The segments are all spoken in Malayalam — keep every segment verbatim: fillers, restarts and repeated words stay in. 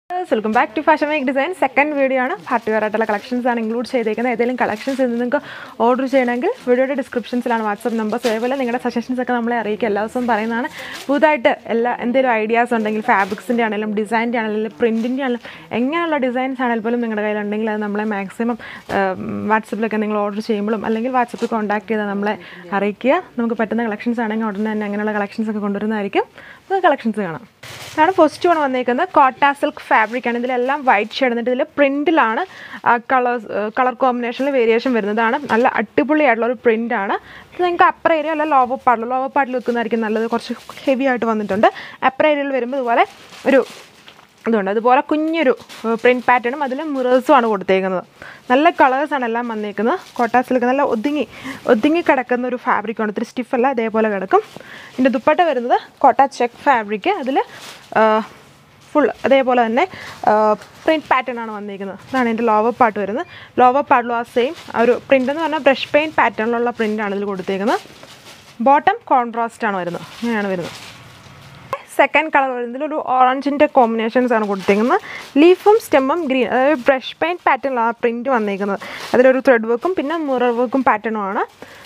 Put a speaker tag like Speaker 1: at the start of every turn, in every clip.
Speaker 1: Welcome back to Fashion Week Design. Second video ആണ് പാർട്ടി വെയർ ആയിട്ടുള്ള കളക്ഷൻസ് ആണ് ഇൻക്ലൂഡ് ചെയ്തേക്കുന്നത്. ഏതെങ്കിലും കളക്ഷൻസ് നിങ്ങൾക്ക് ഓർഡർ ചെയ്യണമെങ്കിൽ വീഡിയോയുടെ ഡിസ്ക്രിപ്ഷൻസിലാണ് വാട്സ്ആപ്പ് നമ്പേഴ്സ്. അതേപോലെ നിങ്ങളുടെ സജഷൻസ് ഒക്കെ നമ്മളെ അറിയിക്കുക. എല്ലാ ദിവസവും പറയുന്നതാണ്. പുതുതായിട്ട് എല്ലാ എന്തെങ്കിലും ഐഡിയാസ് ഉണ്ടെങ്കിൽ ഫാബ്രിക്സിൻ്റെ ആണെങ്കിലും ഡിസൈൻ്റെ ആണെങ്കിലും പ്രിൻറ്റിൻ്റെ ആണെങ്കിലും എങ്ങനെയുള്ള ഡിസൈൻസ് ആണെങ്കിൽ പോലും നിങ്ങളുടെ കയ്യിലുണ്ടെങ്കിൽ അത് നമ്മളെ മാക്സിമം വാട്സപ്പിലൊക്കെ നിങ്ങൾ ഓർഡർ ചെയ്യുമ്പോഴും അല്ലെങ്കിൽ വാട്സപ്പിൽ കോൺടാക്ട് ചെയ്താൽ നമ്മളെ അറിയിക്കുക. നമുക്ക് പറ്റുന്ന കളക്ഷൻസ് ആണെങ്കിൽ ഉടനെ തന്നെ അങ്ങനെയുള്ള കളക്ഷൻസ് ഒക്കെ കൊണ്ടുവരുന്നതായിരിക്കും. നമുക്ക് കളക്ഷൻസ് കാണാം. ഇതാണ് ഫസ്റ്റ് വൺ വന്നേക്കുന്നത്. കോട്ട സിൽക്ക് ഫാബ്രിക് ആണ്. ഇതിലെല്ലാം വൈറ്റ് ഷെയ്ഡ് എന്നിട്ട് ഇതിൽ പ്രിൻറ്റിലാണ് കളേഴ്സ് കളർ കോമ്പിനേഷനിൽ വേരിയേഷൻ വരുന്നതാണ്. നല്ല അടിപൊളിയായിട്ടുള്ള ഒരു പ്രിൻ്റാണ്. ഇത് നിങ്ങൾക്ക് അപ്പർ ഏരിയ അല്ല ലോവർ പാർട്ടിൽ ലോവർ പാർട്ടിൽ വെക്കുന്നതായിരിക്കും നല്ലത്. കുറച്ച് ഹെവി ആയിട്ട് വന്നിട്ടുണ്ട്. അപ്പർ ഏരിയയിൽ വരുമ്പോൾ ഇതുപോലെ ഒരു ഇതുണ്ട്. അതുപോലെ കുഞ്ഞൊരു പ്രിൻറ്റ് പാറ്റേണും അതിൽ മിറേഴ്സും ആണ് കൊടുത്തേക്കുന്നത്. നല്ല കളേഴ്സാണ് എല്ലാം വന്നേക്കുന്നത്. കോട്ട സിൽക്ക് നല്ല ഒതുങ്ങി ഒതുങ്ങി കിടക്കുന്ന ഒരു ഫാബ്രിക്കാണ്. ഇത്തിരി സ്റ്റിഫല്ല, അതേപോലെ കിടക്കും. ഇതിൻ്റെ ദുപ്പട്ട വരുന്നത് കോട്ട ചെക്ക് ഫാബ്രിക്ക്. അതിൽ ഫുൾ അതേപോലെ തന്നെ പ്രിൻറ്റ് പാറ്റേൺ ആണ് വന്നിരിക്കുന്നത്. ഇതാണ് എൻ്റെ ലോവർ പാർട്ട് വരുന്നത്. ലോവർ പാർട്ടിലും ആ സെയിം ഒരു പ്രിൻ്റ് എന്ന് പറഞ്ഞാൽ ബ്രഷ് പെയിൻറ്റ് പാറ്റേണിലുള്ള പ്രിൻ്റാണ് ഇതിൽ കൊടുത്തേക്കുന്നത്. ബോട്ടം കോൺട്രാസ്റ്റ് ആണ് വരുന്നത്. ഇങ്ങനെയാണ് വരുന്നത്. സെക്കൻഡ് കളർ വരുന്നതിൽ ഒരു ഓറഞ്ചിൻ്റെ കോമ്പിനേഷൻസ് ആണ് കൊടുത്തേക്കുന്നത്. ലീഫും സ്റ്റെമ്മും ഗ്രീൻ, അതായത് ബ്രഷ് പെയിൻറ്റ് പാറ്റേണിലാണ് പ്രിൻറ്റ് വന്നിരിക്കുന്നത്. അതിലൊരു ത്രെഡ് വർക്കും പിന്നെ മിറർ വർക്കും പാറ്റേണുമാണ്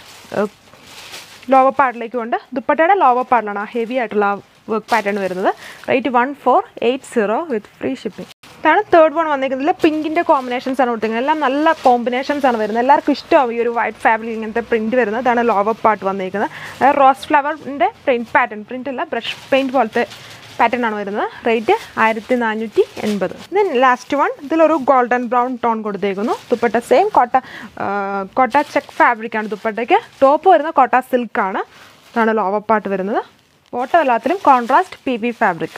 Speaker 1: ലോവർ പാർട്ടിലേക്ക് കൊണ്ട്. ദുപ്പട്ടയുടെ ലോവർ പാർട്ടിലാണ് ആ ഹെവി ആയിട്ടുള്ള വർക്ക് പാറ്റേൺ വരുന്നത്. Rate one four eight zero with free shipping. ഇതാണ് തേർഡ് വൺ വന്നിരിക്കുന്നത്. പിങ്കിൻ്റെ കോമ്പിനേഷൻസ് ആണ് കൊടുത്തിരിക്കുന്നത്. എല്ലാം നല്ല കോമ്പിനേഷൻസ് ആണ് വരുന്നത്. എല്ലാവർക്കും ഇഷ്ടമാവും ഈ ഒരു വൈറ്റ് ഫാബ്രിക് ഇങ്ങനത്തെ പ്രിൻറ്റ് വരുന്നത്. ഇതാണ് ലോവർ പാർട്ട് വന്നിരിക്കുന്നത്. അതായത് റോസ് ഫ്ലവറിൻ്റെ പ്രിൻറ്റ് പാറ്റേൺ, പ്രിൻ്റ് അല്ല ബ്രഷ് പെയിൻറ്റ് പോലത്തെ പാറ്റേൺ ആണ് വരുന്നത്. റേറ്റ് ആയിരത്തി നാനൂറ്റി എൺപത്. ദെൻ ലാസ്റ്റ് വൺ, ഇതിലൊരു ഗോൾഡൻ ബ്രൗൺ ടോൺ കൊടുത്തേക്കുന്നു. Dupatta same Kota Kota check ഫാബ്രിക്കാണ് ദുപ്പട്ടയ്ക്ക്. Top വരുന്നത് കോട്ട സിൽക്കാണ്. ഇതാണ് ലോവർ പാർട്ട് വരുന്നത്. ബോട്ടം എല്ലാത്തിലും കോൺട്രാസ്റ്റ് പി വി ഫാബ്രിക്.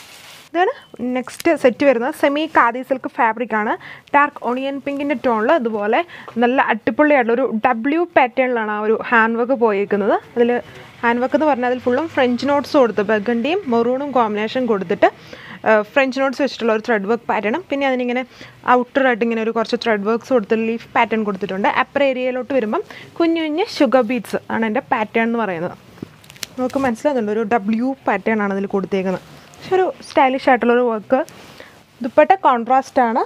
Speaker 1: ഇതാണ് നെക്സ്റ്റ് സെറ്റ് വരുന്നത്. സെമി ഖാദി സിൽക്ക് ഫാബ്രിക്കാണ്. ഡാർക്ക് ഒണിയൻ പിങ്കിൻ്റെ ടോണിൽ ഇതുപോലെ നല്ല അടിപൊളിയായിട്ടുള്ളൊരു ഡബ്ല്യു പാറ്റേണിലാണ് ആ ഒരു ഹാൻഡ് വർക്ക് പോയിരിക്കുന്നത്. അതിൽ ഹാൻഡ് വർക്ക് എന്ന് പറഞ്ഞാൽ അതിൽ ഫുള്ളും ഫ്രഞ്ച് നോട്ട്സ് കൊടുത്ത് ബർഗണ്ടിയും മെറൂണും കോമ്പിനേഷൻ കൊടുത്തിട്ട് ഫ്രഞ്ച് നോട്ട്സ് വെച്ചിട്ടുള്ള ഒരു ത്രെഡ് വർക്ക് പാറ്റേണും പിന്നെ അതിനിങ്ങനെ ഔട്ടറായിട്ട് ഇങ്ങനെ ഒരു കുറച്ച് ത്രെഡ് വർക്ക്സ് കൊടുത്ത് ലീഫ് പാറ്റേൺ കൊടുത്തിട്ടുണ്ട്. അപ്പർ ഏരിയയിലോട്ട് വരുമ്പം കുഞ്ഞു കുഞ്ഞ് ഷുഗർ ബീഡ്സ് ആണ് എൻ്റെ പാറ്റേൺ എന്ന് പറയുന്നത്. നമുക്ക് മനസ്സിലാകുന്നുണ്ട് ഒരു ഡബ്ല്യു പാറ്റേൺ ആണ് അതിൽ കൊടുത്തേക്കുന്നത്. പക്ഷെ ഒരു സ്റ്റൈലിഷ് ആയിട്ടുള്ളൊരു വർക്ക്. ദുപ്പട്ട കോൺട്രാസ്റ്റ് ആണ്.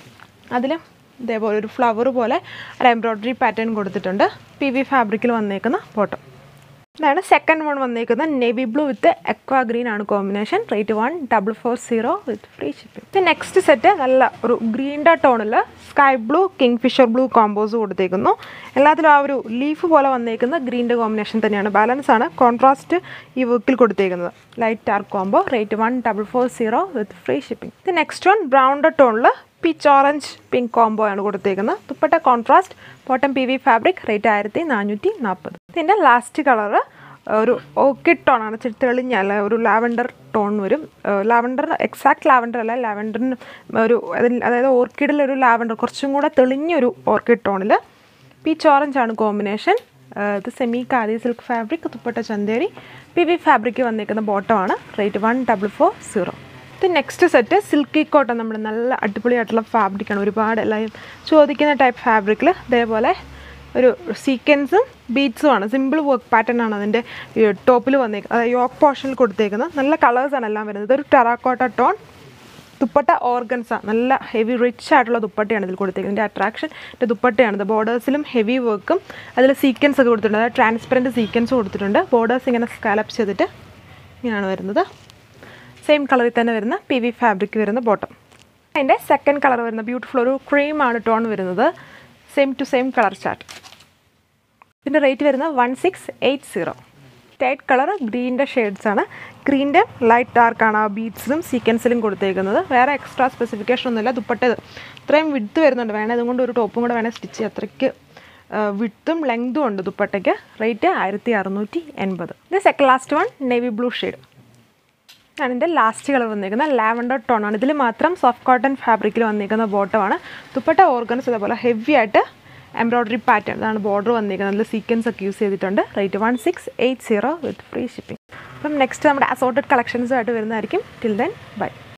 Speaker 1: അതിൽ ഇതേപോലെ ഒരു ഫ്ലവർ പോലെ ഒരു എംബ്രോയ്ഡറി പാറ്റേൺ കൊടുത്തിട്ടുണ്ട്. പി വി ഫാബ്രിക്കിൽ വന്നേക്കുന്ന ബോട്ടം. ഇതാണ് സെക്കൻഡ് വൺ വന്നേക്കുന്നത്. Navy blue with aqua green ആണ് combination. Rate one double four zero with free shipping. ഇത് നെക്സ്റ്റ് സെറ്റ് നല്ല ഒരു ഗ്രീൻ്റെ ടോണിൽ sky blue kingfisher blue combos കൊടുത്തേക്കുന്നു. എല്ലാത്തിലും ആ ഒരു ലീഫ് പോലെ വന്നേക്കുന്ന ഗ്രീൻ്റെ കോമ്പിനേഷൻ തന്നെയാണ്. ബാലൻസ് ആണ് കോൺട്രാസ്റ്റ് ഈ വർക്കിൽ കൊടുത്തേക്കുന്നത്. Light dark combo. Rate one double four zero with free shipping. ഇത് നെക്സ്റ്റ് വൺ ബ്രൗണ്ട് ടോണിൽ പീച്ച് ഓറഞ്ച് പിങ്ക് കോംബോ ആണ് കൊടുത്തേക്കുന്നത്. Dupatta contrast, bottom P V fabric. Rate ആയിരത്തി നാനൂറ്റി നാൽപ്പത്. ഇതിൻ്റെ ലാസ്റ്റ് കളറ് ഒരു ഓർക്കിഡ് ടോൺ ആണ്. തെളിഞ്ഞ അല്ല ഒരു ലാവൻഡർ ടോൺ വരും. ലാവൻഡർ എക്സാക്ട് ലാവൻഡർ അല്ല, ലാവൻഡറിന് ഒരു അതായത് ഓർക്കിഡിലൊരു ലാവൻഡർ കുറച്ചും കൂടെ തെളിഞ്ഞൊരു ഓർക്കിഡ് ടോണിൽ പീച്ച് ഓറഞ്ച് ആണ് കോമ്പിനേഷൻ. ഇത് semi khadi silk fabric. Dupatta Chanderi P V fabric വന്നിരിക്കുന്ന ബോട്ടമാണ്. Rate one double four zero. ഇത് നെക്സ്റ്റ് സെറ്റ് സിൽക്കി കോട്ട. നമ്മൾ നല്ല അടിപൊളിയായിട്ടുള്ള ഫാബ്രിക്കാണ്. ഒരുപാട് എല്ലാവരും ചോദിക്കുന്ന ടൈപ്പ് ഫാബ്രിക്കിൽ ഇതേപോലെ ഒരു സീക്വൻസും ബീഡ്സും ആണ്. സിമ്പിൾ വർക്ക് പാറ്റേൺ ആണ് അതിൻ്റെ ടോപ്പിൽ വന്നേക്കുന്നത്. അതായത് യോക്ക് പോർഷനിൽ കൊടുത്തേക്കുന്നത്. നല്ല കളേഴ്സാണ് എല്ലാം വരുന്നത്. ഇതൊരു ടെറാക്കോട്ട ടോൺ. ദുപ്പട്ട ഓർഗൻസ. നല്ല ഹെവി റിച്ച് ആയിട്ടുള്ള ദുപ്പട്ടയാണ് ഇതിൽ കൊടുത്തേക്കുന്നത്. ഇതിൻ്റെ അട്രാക്ഷൻ ഇതിൻ്റെ ദുപ്പട്ടയാണ്. ബോർഡേഴ്സിലും ഹെവി വർക്കും അതിൽ സീക്വൻസ് ഒക്കെ കൊടുത്തിട്ടുണ്ട്. അതായത് ട്രാൻസ്പെറൻറ്റ് സീക്വൻസ് കൊടുത്തിട്ടുണ്ട്. ബോർഡേഴ്സ് ഇങ്ങനെ സ്കാലപ്പ് ചെയ്തിട്ട് ഇങ്ങനെയാണ് വരുന്നത്. സെയിം കളറിൽ തന്നെ വരുന്ന പി വി ഫാബ്രിക് വരുന്ന ബോട്ടം. അതിൻ്റെ സെക്കൻഡ് കളർ വരുന്ന ബ്യൂട്ടിഫുൾ ഒരു ക്രീമാണ് ടോൺ വരുന്നത്. Same to same colour chart. ഇതിൻ്റെ റേറ്റ് വരുന്നത് one six eight zero. Third colour ഗ്രീൻ്റെ ഷെയ്ഡ്സാണ്. ഗ്രീൻ്റെ ലൈറ്റ് ഡാർക്കാണ് ആ ബീഡ്സിലും സീക്വൻസിലും കൊടുത്തേക്കുന്നത്. വേറെ എക്സ്ട്രാ സ്പെസിഫിക്കേഷൻ ഒന്നുമില്ല. ദുപ്പട്ടത് ഇത്രയും വിഡ്ത്ത് വരുന്നുണ്ട്. വേണേൽ അതുകൊണ്ട് ഒരു ടോപ്പും കൂടെ വേണേൽ സ്റ്റിച്ച് ചെയ്യാം. അത്രയ്ക്ക് വിഡ്ത്തും ലെങ്തും ഉണ്ട് ദുപ്പട്ടയ്ക്ക്. റേറ്റ് ആയിരത്തി അറുന്നൂറ്റി എൺപത്. ഇത് second last one navy blue shade ആണ്. ഇതിൻ്റെ ലാസ്റ്റ് കളർ വന്നിരിക്കുന്നത് ലാവൻഡർ ടോൺ ആണ്. ഇതിൽ മാത്രം സോഫ്റ്റ് കോട്ടൺ ഫാബ്രിക്കിൽ വന്നിരിക്കുന്ന ബോട്ടമാണ്. ദുപ്പട്ട ഓർഗൻസ് ഇതേപോലെ ഹെവി ആയിട്ട് എംബ്രോയ്ഡറി പാറ്റേൺ. ഇതാണ് ബോർഡർ വന്നിരിക്കുന്നത്. അതിൽ സീക്വൻസ് ഒക്കെ യൂസ് ചെയ്തിട്ടുണ്ട്. Rate one six eight zero with free shipping. അപ്പം നെക്സ്റ്റ് നമ്മുടെ അസോർട്ടഡ് കളക്ഷൻസുമായിട്ട് വരുന്നതായിരിക്കും. Till then by.